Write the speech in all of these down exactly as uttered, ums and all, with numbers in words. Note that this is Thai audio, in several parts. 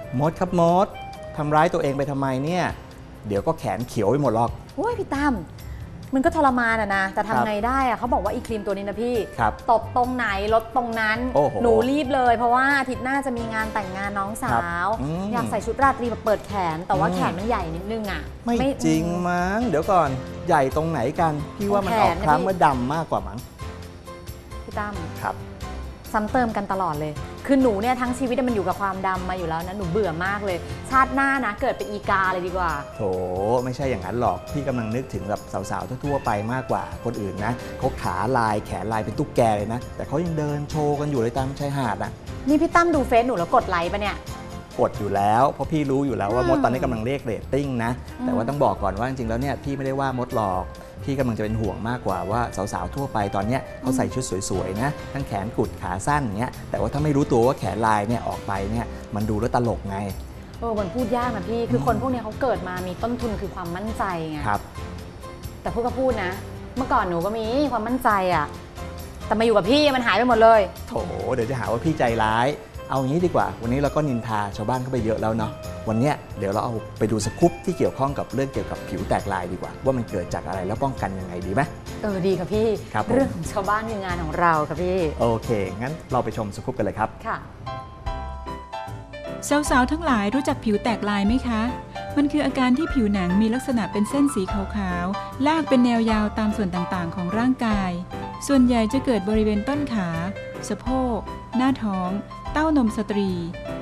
มดครับมดทำร้ายตัวเองไปทำไมเนี่ยเดี๋ยวก็แขนเขียวไปหมดหรอกโอ้ยพี่ตั้มมันก็ทรมานอะนะแต่ทำไงได้อะเขาบอกว่าอีครีมตัวนี้นะพี่ตบตรงไหนลดตรงนั้นหนูรีบเลยเพราะว่าอาทิตย์หน้าจะมีงานแต่งงานน้องสาวอยากใส่ชุดราตรีแบบเปิดแขนแต่ว่าแขนมันใหญ่นิดนึงอะไม่จริงมั้งเดี๋ยวก่อนใหญ่ตรงไหนกันพี่ว่ามันออกคล้ำเมื่อดำมากกว่ามั้งพี่ตั้มครับซ้ำเติมกันตลอดเลยคือหนูเนี่ยทั้งชีวิตมันอยู่กับความดำมาอยู่แล้วนะหนูเบื่อมากเลยชาติหน้านะเกิดเป็นอีกาเลยดีกว่าโถไม่ใช่อย่างนั้นหรอกพี่กำลังนึกถึงแบบสาวๆทั่วๆไปมากกว่าคนอื่นนะเขาขาลายแขนลายเป็นตุ๊กแกเลยนะแต่เขายังเดินโชว์กันอยู่เลยตามชายหาดอ่ะนี่พี่ตั้มดูเฟซหนูแล้วกดไลค์ปะเนี่ยกดอยู่แล้วเพราะพี่รู้อยู่แล้วว่ามดตอนนี้กำลังเรียกเรตติ้งนะแต่ว่าต้องบอกก่อนว่าจริงๆแล้วเนี่ยพี่ไม่ได้ว่ามดหรอกพี่กำลังจะเป็นห่วงมากกว่าว่าสาวๆทั่วไปตอนนี้เขาใส่ชุดสวยๆนะทั้งแขนกุดขาสั้นอย่างเงี้ยแต่ว่าถ้าไม่รู้ตัวว่าแขนลายเนี่ยออกไปเนี่ยมันดูแล้วตลกไงเออมันพูดยากนะพี่คือคนพวกนี้เขาเกิดมามีต้นทุนคือความมั่นใจไงครับแต่พูดก็พูดนะเมื่อก่อนหนูก็มีความมั่นใจอะแต่มาอยู่กับพี่มันหายไปหมดเลยโถเดี๋ยวจะหาว่าพี่ใจร้ายเอางี้ดีกว่าวันนี้เราก็นินทาชาวบ้านเข้าไปเยอะแล้วเนาะวันนี้เดี๋ยวเราเอาไปดูสกู๊ปที่เกี่ยวข้องกับเรื่องเกี่ยวกับผิวแตกลายดีกว่าว่ามันเกิดจากอะไรแล้วป้องกันยังไงดีไหมเออดีค่ะพี่เรื่องของชาวบ้านคืองานของเราค่ะพี่โอเคงั้นเราไปชมสกู๊ปกันเลยครับค่ะสาวๆทั้งหลายรู้จักผิวแตกลายไหมคะมันคืออาการที่ผิวหนังมีลักษณะเป็นเส้นสีขาวๆลากเป็นแนวยาวตามส่วนต่างๆของร่างกายส่วนใหญ่จะเกิดบริเวณต้นขาสะโพกหน้าท้องเต้านมสตรี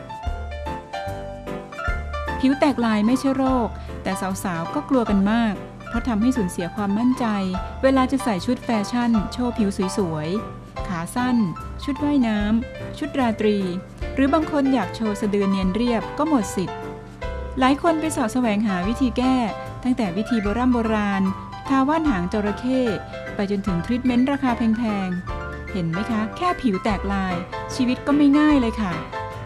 ผิวแตกลายไม่ใช่โรคแต่สาวๆก็กลัวกันมากเพราะทำให้สูญเสียความมั่นใจเวลาจะใส่ชุดแฟชั่นโชว์ผิวสวยๆขาสั้นชุดว่ายน้ำชุดราตรีหรือบางคนอยากโชว์สะดือเนียนเรียบก็หมดสิทธิ์หลายคนไปสอบแสวงหาวิธีแก้ตั้งแต่วิธีโบราณโบราณทาว่านหางจระเข้ไปจนถึงทรีทเมนต์ราคาแพงๆเห็นไหมคะแค่ผิวแตกลายชีวิตก็ไม่ง่ายเลยค่ะ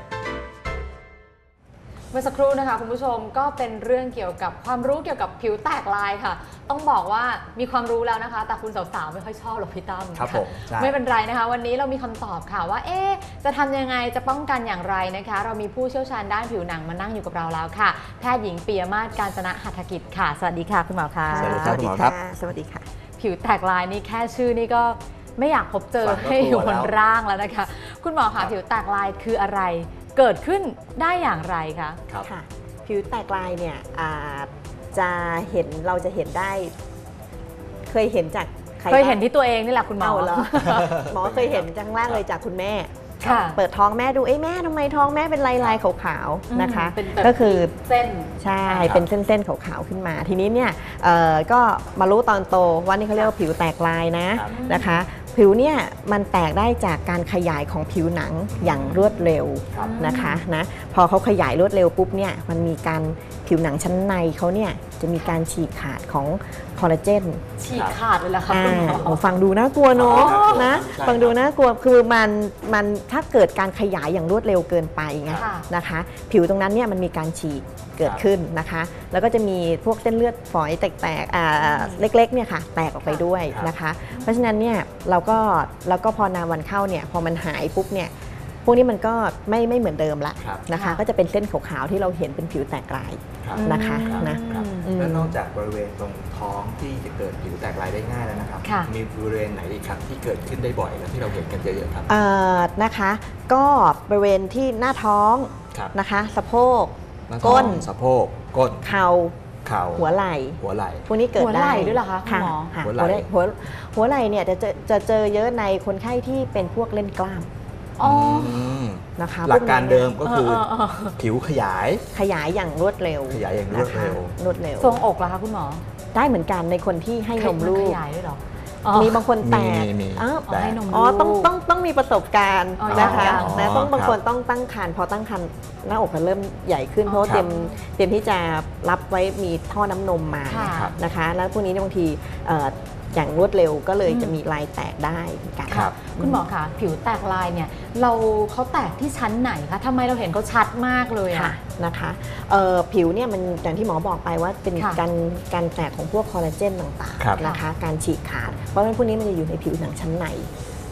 เมื่อสักครู่นะคะคุณผู้ชมก็เป็นเรื่องเกี่ยวกับความรู้เกี่ยวกับผิวแตกลายค่ะต้องบอกว่ามีความรู้แล้วนะคะแต่คุณสาวๆไม่ค่อยชอบหรอกพี่ตั้มครับผมไม่เป็นไรนะคะวันนี้เรามีคำตอบค่ะว่าเอ๊ะจะทำยังไงจะป้องกันอย่างไรนะคะเรามีผู้เชี่ยวชาญด้านผิวหนังมานั่งอยู่กับเราแล้วค่ะแพทย์หญิงปิยมาศกาญจนะหัตถกิจค่ะสวัสดีค่ะคุณหมอค่ะสวัสดีครับคุณหมอครับสวัสดีค่ะผิวแตกลายนี่แค่ชื่อนี่ก็ไม่อยากพบเจอให้อยู่บนร่างแล้วนะคะคุณหมอค่ะผิวแตกลายคืออะไรเกิดขึ้นได้อย่างไรคะค่ะผิวแตกลายเนี่ยจะเห็นเราจะเห็นได้เคยเห็นจากใครเคยเห็นที่ตัวเองนี่แหละคุณหมอเหรอหมอเคยเห็นจังแรกเลยจากคุณแม่เปิดท้องแม่ดูเอ้แม่ทำไมท้องแม่เป็นลายลายขาวๆนะคะก็คือเส้นใช่เป็นเส้นๆขาวๆขึ้นมาทีนี้เนี่ยก็มารู้ตอนโตว่านี่เขาเรียกว่าผิวแตกลายนะนะคะผิวเนี่ยมันแตกได้จากการขยายของผิวหนังอย่างรวดเร็วนะคะนะพอเขาขยายรวดเร็วปุ๊บเนี่ยมันมีการผิวหนังชั้นในเขาเนี่ยจะมีการฉีกขาดของคอลลาเจนฉีกขาดเลยเหรอคะคุณฟังดูน่ากลัวเนาะนะฟังดูน่ากลัวคือมันมันถ้าเกิดการขยายอย่างรวดเร็วเกินไปไงนะคะผิวตรงนั้นเนี่ยมันมีการฉีกเกิดขึ้นนะคะแล้วก็จะมีพวกเส้นเลือดฝอยแตกๆเล็กๆเนี่ยค่ะแตกออกไปด้วยนะคะเพราะฉะนั้นเนี่ยเราก็เราก็พอนานวันเข้าเนี่ยพอมันหายปุ๊บเนี่ยพวกนี้มันก็ไม่ไม่เหมือนเดิมละนะคะก็จะเป็นเส้นขาวๆที่เราเห็นเป็นผิวแตกลายนะคะนะและนอกจากบริเวณตรงท้องที่จะเกิดผิวแตกลายได้ง่ายแล้วนะครับมีบริเวณไหนอีกครับที่เกิดขึ้นได้บ่อยแล้วที่เราเห็นกันเยอะๆครับนะคะก็บริเวณที่หน้าท้องนะคะสะโพกก้นสะโพกก้นเข่าหัวไหล่หัวไหล่พวกนี้เกิดได้หัวไหล่ด้วยเหรอคะคุณหมอหัวไหล่หัวหัวไหล่เนี่ยจะจะเจอเยอะในคนไข้ที่เป็นพวกเล่นกล้ามนะคะหลักการเดิมก็คือผิวขยายขยายอย่างรวดเร็วขยายอย่างรวดเร็วรวดเร็วทรงอกเหรอคะคุณหมอได้เหมือนกันในคนที่ให้นมลูกขยายด้วยหรอมีบางคนแตกอ๋อต้องต้องต้องมีประสบการณ์นะคะนะต้องบางคนต้องตั้งครรภ์พอตั้งครรภ์หน้าอกมันเริ่มใหญ่ขึ้นเพราะเตรียมเตรียมที่จะรับไว้มีท่อน้ำนมมานะคะแล้วพวกนี้บางทีอย่างรวดเร็วก็เลยจะมีลายแตกได้กันคุณหมอคะผิวแตกลายเนี่ยเราเขาแตกที่ชั้นไหนคะทำไมเราเห็นเขาชัดมากเลยอะนะคะผิวเนี่ยมันอย่างที่หมอบอกไปว่าเป็นการการแตกของพวกคอลลาเจนต่างๆนะคะการฉีกขาดเพราะฉะนั้นพวกนี้มันจะอยู่ในผิวหนังชั้นใน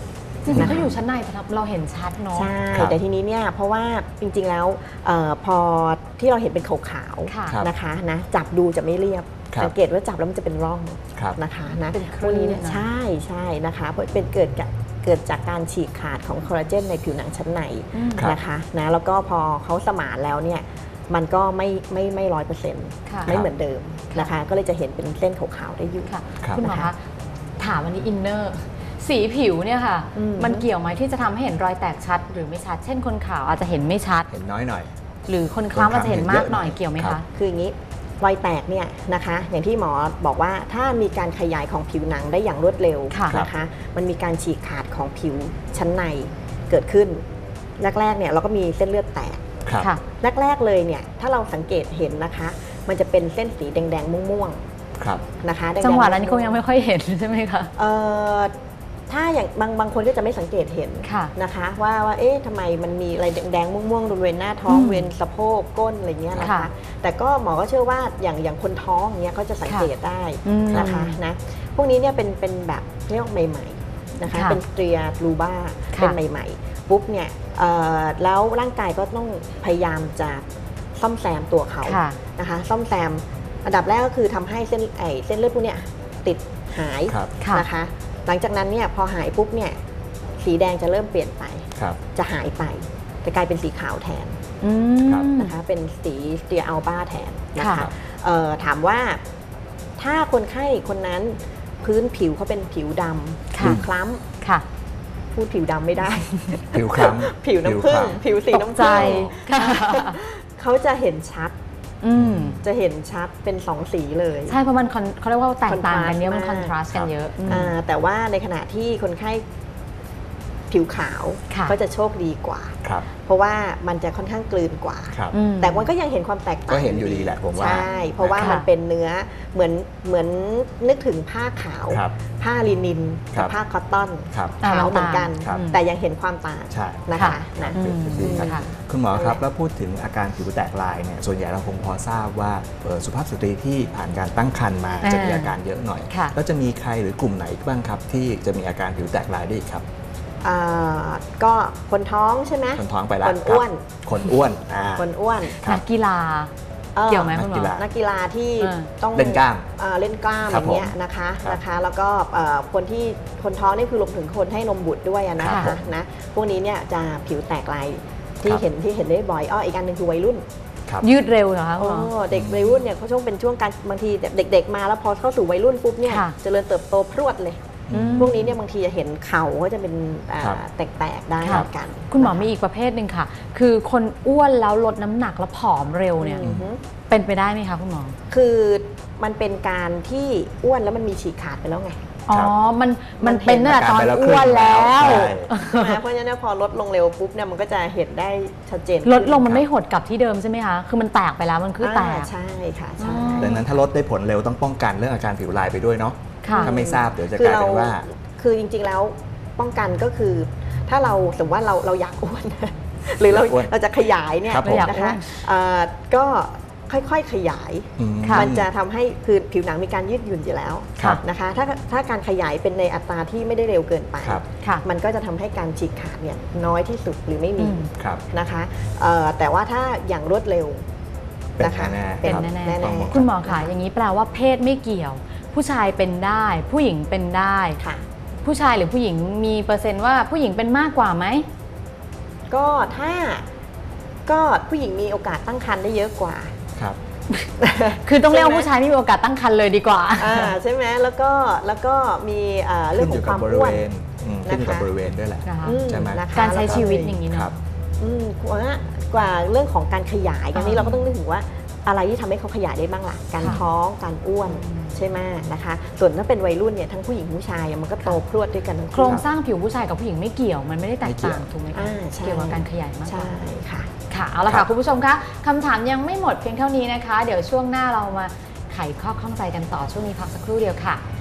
จริงๆก็อยู่ชั้นในแต่เราเห็นชัดเนาะใช่แต่ทีนี้เนี่ยเพราะว่าจริงๆแล้วออพอที่เราเห็นเป็นขาวๆนะคะนะจับดูจะไม่เรียบสังเกตว่าจับแล้วมันจะเป็นร่องนะคะนะพวกนี้เนี่ยใช่ใช่นะคะเป็นเกิดจากเกิดจากการฉีกขาดของคอลลาเจนในผิวหนังชั้นในนะคะนะแล้วก็พอเขาสมานแล้วเนี่ยมันก็ไม่ไม่ไม่ร้อยเปอร์เซ็นต์ไม่เหมือนเดิมนะคะก็เลยจะเห็นเป็นเส้นขาวๆได้อยู่คุณหมอคะถามวันนี้อินเนอร์สีผิวเนี่ยค่ะมันเกี่ยวไหมที่จะทำให้เห็นรอยแตกชัดหรือไม่ชัดเช่นคนขาวอาจจะเห็นไม่ชัดเห็นน้อยหน่อยหรือคนคล้ำอาจจะเห็นมากหน่อยเกี่ยวไหมคะคืออย่างนี้รอยแตกเนี่ยนะคะอย่างที่หมอบอกว่าถ้ามีการขยายของผิวหนังได้อย่างรวดเร็วนะคะมันมีการฉีกขาดของผิวชั้นในเกิดขึ้นแรกๆเนี่ยเราก็มีเส้นเลือดแตกแรกๆเลยเนี่ยถ้าเราสังเกตเห็นนะคะมันจะเป็นเส้นสีแดงๆม่วงๆนะคะจังหวะนั้นคงยังไม่ค่อยเห็นใช่ไหมคะถ้าอย่างบางบางคนก็จะไม่สังเกตเห็นนะคะว่าว่าเอ๊ะทำไมมันมีอะไรแดงๆม่วงๆบริเวณหน้าท้องบริเวณสะโพกก้นอะไรเงี้ยนะคะแต่ก็หมอก็เชื่อว่าอย่างอย่างคนท้องเนี้ยเขาจะสังเกตได้นะคะนะพวกนี้เนี่ยเป็นเป็นแบบเรียกว่าใหม่ๆนะคะเป็นสเตรียบลูบ้าเป็นใหม่ๆปุ๊บเนี่ยแล้วร่างกายก็ต้องพยายามจะซ่อมแซมตัวเขานะคะซ่อมแซมอันดับแรกก็คือทำให้เส้นไอเส้นเลือดพวกเนี้ยติดหายนะคะหลังจากนั้นเนี่ยพอหายปุ๊บเนี่ยสีแดงจะเริ่มเปลี่ยนไปจะหายไปจะกลายเป็นสีขาวแทนนะคะเป็นสีสเตียอัลบ้าแทนนะคะถามว่าถ้าคนไข้คนนั้นพื้นผิวเขาเป็นผิวดำผิวคล้ำพูดผิวดำไม่ได้ผิวคล้ำผิวน้ำผึ้งผิวสีน้ำผึ้งเขาจะเห็นชัดจะเห็นชัดเป็นสองสีเลยใช่เพราะมันเขาเรียกว่าแตกต่างกันเยอะมันคอนทราสต์กันเยอะแต่ว่าในขณะที่คนไข้ผิวขาวก็จะโชคดีกว่าเพราะว่ามันจะค่อนข้างกลืนกว่าแต่มันก็ยังเห็นความแตกต่างก็เห็นอยู่ดีแหละผมว่าใช่เพราะว่ามันเป็นเนื้อเหมือนเหมือนนึกถึงผ้าขาวผ้าลินินกับผ้าคอตตอนขาวเหมือนกันแต่ยังเห็นความต่างนะคะนะคุณหมอครับแล้วพูดถึงอาการผิวแตกลายเนี่ยส่วนใหญ่เราคงพอทราบว่าสุภาพสตรีที่ผ่านการตั้งครรภ์มาจะมีอาการเยอะหน่อยแล้วจะมีใครหรือกลุ่มไหนบ้างครับที่จะมีอาการผิวแตกลายได้อีกครับก็คนท้องใช่ไหมคนท้องไปแล้วคนอ้วนคนอ้วนคนอ้วนนักกีฬาเกี่ยวไหมคุณหมอนักกีฬาที่ต้องเล่นกล้ามเล่นกล้ามอย่างเงี้ยนะคะนะคะแล้วก็คนที่คนท้องนี่คือรวมถึงคนให้นมบุตรด้วยนะคะนะพวกนี้เนี่ยจะผิวแตกลายที่เห็นที่เห็นได้บ่อยอ้ออีกอันหนึ่งคือวัยรุ่นยืดเร็วเหรอคะอ๋อเด็กวัยรุ่นเนี่ยเขาช่วงเป็นช่วงการบางทีเด็กๆมาแล้วพอเข้าสู่วัยรุ่นปุ๊บเนี่ยเจริญเติบโตพรวดเลยพวกนี้เนี่ยบางทีจะเห็นเข่าก็จะเป็นแตกๆได้เหมือนกันคุณหมอมีอีกประเภทหนึ่งค่ะคือคนอ้วนแล้วลดน้ำหนักแล้วผอมเร็วเนี่ยเป็นไปได้ไหมคะคุณหมอคือมันเป็นการที่อ้วนแล้วมันมีฉีกขาดไปแล้วไงอ๋อมันมันเป็นตั้งแต่ตอนอ้วนแล้วใช่ไหมเพราะฉะนั้นพอลดลงเร็วปุ๊บเนี่ยมันก็จะเห็นได้ชัดเจนลดลงมันไม่หดกลับที่เดิมใช่ไหมคะคือมันแตกไปแล้วมันคือแตกใช่ค่ะใช่ดังนั้นถ้าลดได้ผลเร็วต้องป้องกันเรื่องอาการผิวลายไปด้วยเนาะถ้าไม่ทราบเดี๋ยวจะกลายเป็นว่าคือจริงๆแล้วป้องกันก็คือถ้าเราสมมติว่าเราเราอยากอ้วนหรือเราเราจะขยายเนี่ยนะคะก็ค่อยๆขยายมันจะทำให้คือผิวหนังมีการยืดหยุ่นอยู่แล้วนะคะถ้าถ้าการขยายเป็นในอัตราที่ไม่ได้เร็วเกินไปมันก็จะทำให้การฉีกขาดเนี่ยน้อยที่สุดหรือไม่มีนะคะแต่ว่าถ้าอย่างรวดเร็วนะคะเป็นแน่ๆคุณหมอคะอย่างนี้แปลว่าเพศไม่เกี่ยวผู้ชายเป็นได้ผู้หญิงเป็นได้ผู้ชายหรือผู้หญิงมีเปอร์เซ็นต์ว่าผู้หญิงเป็นมากกว่าไหมก็ถ้าก็ผู้หญิงมีโอกาสตั้งครรภ์ได้เยอะกว่าครับคือต้องเรียกว่าผู้ชายไม่มีโอกาสตั้งครรภ์เลยดีกว่าใช่ไหมแล้วก็แล้วก็มีเรื่องของความอ้วนขึ้นกับบริเวณด้วยแหละใช่ไหมการใช้ชีวิตอย่างนี้เนาะกว่าเรื่องของการขยายกันนี้เราก็ต้องนึกถึงว่าอะไรที่ทำให้เขาขยายได้บ้างล่ะการท้องการอ้วนใช่ไหมนะคะส่วนถ้าเป็นวัยรุ่นเนี่ยทั้งผู้หญิงผู้ชายมันก็โตพรวดด้วยกันโครงสร้างผิวผู้ชายกับผู้หญิงไม่เกี่ยวมันไม่ได้แตกต่างถูกไหมคะเกี่ยวกับการขยายมากกว่าใช่ค่ะค่ะเอาละค่ะคุณผู้ชมคะคำถามยังไม่หมดเพียงเท่านี้นะคะเดี๋ยวช่วงหน้าเรามาไขข้อข้องใจกันต่อช่วงนี้พักสักครู่เดียวค่ะ